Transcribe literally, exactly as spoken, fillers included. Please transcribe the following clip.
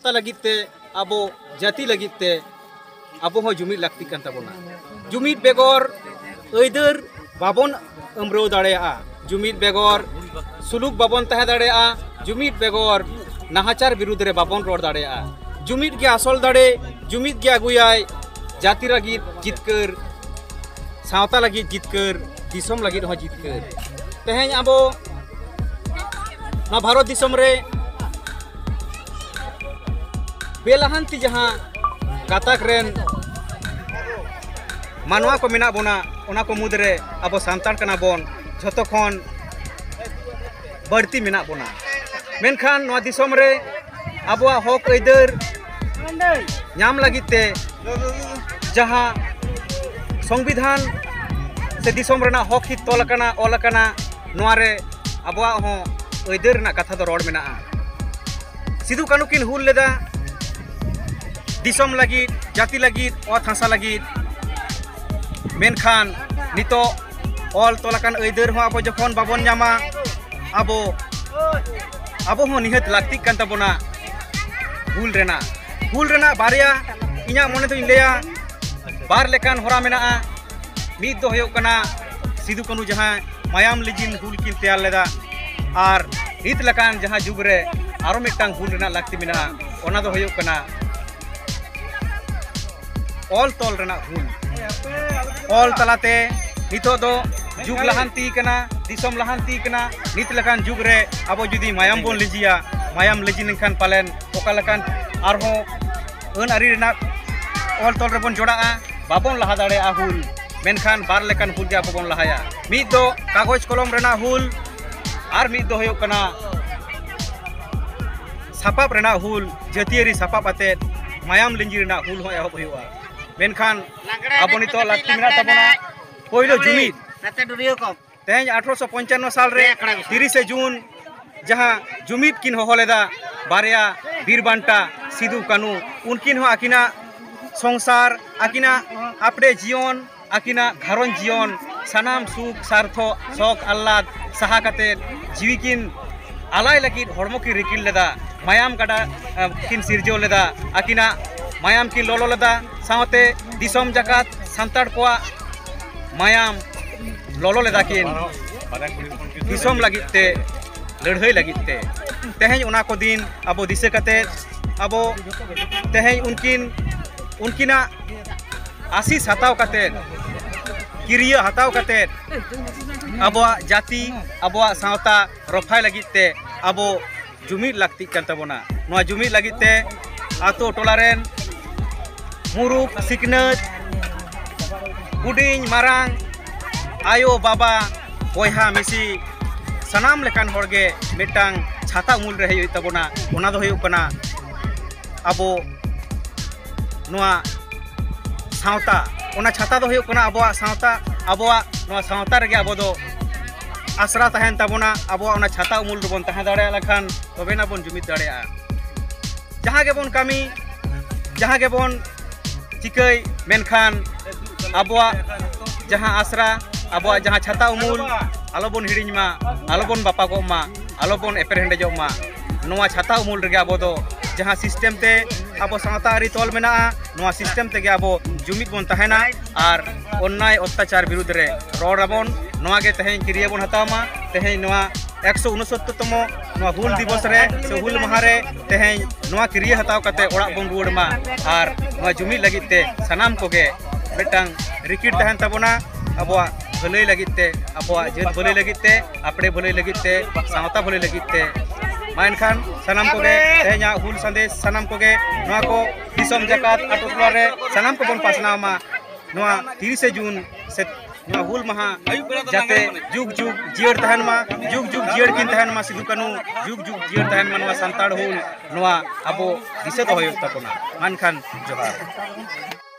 लगिते अब जाति लगिते अब जुमिद लाक्ति कान ताबोना जुमिद बेगर ऐदर बाबन अमरौ दाड़ेया जुमिद बेगर सुलुक बाबन तहे दाड़ेया जुमिद बेगर नाहाचार बिरुद्ध रे बाबन रोड दाड़ेया जुमिद गे आसल दाड़े जुमिद गे आगुयाय जाति लगिद जितकर सावता लगिद जितकर दिसम लगिद हो जितकर तेहें अब ना भारत दिसम रे बेलाहांति जहाँ गाताक रेन मानवा को मेना बोना ओना को मुद्रे अब सांतार कना बोन झोतो खन बढ़ती मेना बोना मेनखान नवा दिसम रे अबवा हक ऐदर नाम लगिते जहाँ संविधान से दिसम रेना हक ही तोल कना ऑल कना नवा रे अबवा हो ऐदर ना कथा दो रोड मेना सिदु कानु किन हुल लेदा दिसम लगी जाति लगी और हासा लगी मेनखान नितो ऑल तोलाकान ऐदर हो अब जखन बाबन जामा अब अब हो निहत लाक्ति कान ताबोना हुल रेना हुल रेना बारिया इना मने तो लेया बार लेकान होरा मेना मिद दो होयो कना सिदु कानु जहां मायाम लिजिन हुल किन तैयार लेदा और नित लकान जहां जुग रे आरो मिटांग हुल रेना लाक्ति मेना ओना दो होयो कना ऑल तोल रेना हुल ऑल तलाते नितो दो जुग लहांती कना दिसम लहांती कना नित लकान जुग रे अब जुदी मायाम बोन लिजिया मायाम लिजि निखान पालेन ओका लकान आरहो अन आरी रेना ऑल तोल रेबन जोड़ा बाबन लहा दाड़े हुल मेनखान बार लेकान हुल के बाबन लहाया मिद दो कागज कलम रेना हुल और मिद दो होयो कना सापाप रेना हुल जतियारी सापाप आते मायाम लिंजी रेना हुल हो एहब होयोआ मेनखान अब नितो लाक्ति मेना ताबोना पहिलो जुमिद तेहें अठारह सौ पंचानवे साल रे तीस जून जहाँ जुमिद किन होहो लेदा बारिया बीर बांटा सिदु कानु उनकिन हो आकिना संसार आकिना आपड़े जीवन आकिना घारन जीवन सानाम सुख सार्थो शौक आह्लाद साहा काते जीवी किन आलाय लगिद हड़मो की रिकिल लेदा मायाम गाडा किन सिरजो लेदा आकिना मायाम की लोलो लेदा सावते दिसम जाकात सांताड़ कोआ मायाम लोलो लेदा किन दिसम लगिते लड़हई लगिते तेहें उना को दिन अब दिसे कते अब तेहें उनकिन उनकिना आशीष हताव कते किरिया हताव कते अब जाति अब सावता रफाय लगिते अब जुमिद लाक्ति कान ताबोना नवा जुमिद लगिते आतो टोलारेन मुरुक सिकनत हुडिंग मारांग आयो बाबा बयहा मिसी सनाम लेकान होरगे मिटांग छाता उमुल रे होयो ताबोना ओना दो होयो कना आबो नोआ सावता ओना छाता दो होयो कना आबोआ सावता आबोआ नोआ सावता रेगे आबो दो आसरा तहन ताबोना आबोआ ओना छाता उमुल रबन तहे दाड़े लखान तबेना बोन जुमिद दाड़ेया जहां गे बोन कामी जहां गे बोन चिकई मेनखान आबोआ जहां आसरा आबोआ जहां छाता उमुल आलोबन हिड़िंग मा आलोबन बापागो मा आलोबन एपर हेंडेजो मा नोआ छाता उमुल रेगे आबो दो जहां सिस्टम ते आबो सावता आरी तोल मेना नोआ सिस्टम तेगे आबो जुमिद बोन तहेना और अन्याय अत्याचार विरुद्ध रे रोड़ाबन नोआ गे तेहें किरिया बोन हतावमा तेहें नोआ एक सौ उनसत्तर तम नोआ हुल दिवस रे से हुल माह रे तेहें नोआ किरिया हताव कते ओड़ा बोन रुवाड़ मा और नोआ जुमिद लगिते सनाम कोगे मिटांग रिकिट तहन ताबोना अबवा भलाई लगिते अबवा जेत भलाई लगिते आपड़े भलाई लगिते सावता भलाई लगिते मानखान सनाम कोगे तेहें हुल संदेश सनाम कोगे नोआ को दिसम जाकात आटोटोला रे सनाम को बोन पासनाव मा नोआ तीस जून से नोआ हुल माहा जाते जुग जुग जियर तहन मा जुग जुग जियर किन तहन मा सिदु कानु जुग जुग जियर तहन मा नोआ सांताड़ हुल नोआ अबो दिसे दो होयो ताबोना मानखान जोहार।